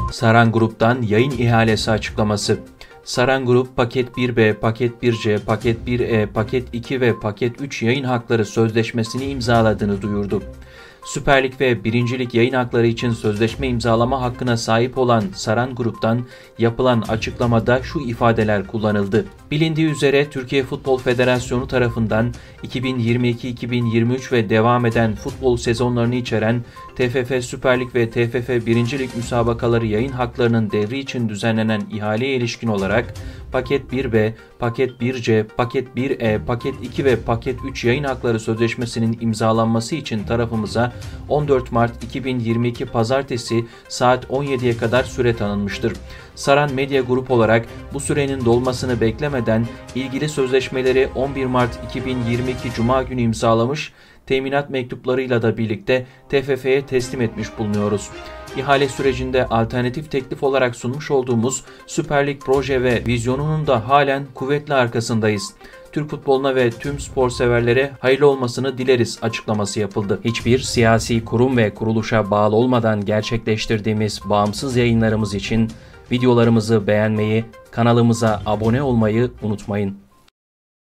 Saran Grup'tan yayın ihalesi açıklaması. Saran Grup, Paket 1B, Paket 1C, Paket 1E, Paket 2 ve Paket 3 yayın hakları sözleşmesini imzaladığını duyurdu. Süper Lig ve 1. Lig yayın hakları için sözleşme imzalama hakkına sahip olan Saran Grup'tan yapılan açıklamada şu ifadeler kullanıldı. Bilindiği üzere Türkiye Futbol Federasyonu tarafından 2022-2023 ve devam eden futbol sezonlarını içeren TFF Süper Lig ve TFF 1. Lig müsabakaları yayın haklarının devri için düzenlenen ihaleye ilişkin olarak Paket 1B, Paket 1C, Paket 1E, Paket 2 ve Paket 3 yayın hakları sözleşmesinin imzalanması için tarafımıza 14 Mart 2022 Pazartesi saat 17'ye kadar süre tanınmıştır. Saran Medya Grup olarak bu sürenin dolmasını beklemeden ilgili sözleşmeleri 11 Mart 2022 Cuma günü imzalamış, teminat mektuplarıyla da birlikte TFF'ye teslim etmiş bulunuyoruz. İhale sürecinde alternatif teklif olarak sunmuş olduğumuz Süper Lig proje ve vizyonunun da halen kuvvetli arkasındayız. Türk futboluna ve tüm spor severlere hayırlı olmasını dileriz açıklaması yapıldı. Hiçbir siyasi kurum ve kuruluşa bağlı olmadan gerçekleştirdiğimiz bağımsız yayınlarımız için videolarımızı beğenmeyi, kanalımıza abone olmayı unutmayın.